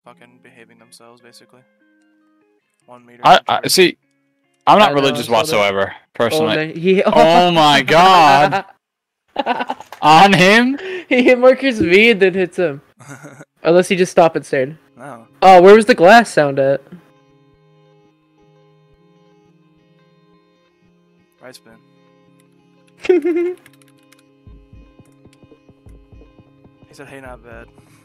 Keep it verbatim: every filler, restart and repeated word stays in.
fucking behaving themselves, basically. One meter. I, I see. I'm not I know, religious I saw whatsoever, that. personally. Oh, no, he, Oh my god! On him? He hit Marcus V and then hits him. Unless he just stopped and stared. No. Oh, where was the glass sound at? Right spin. He said, hey, not bad.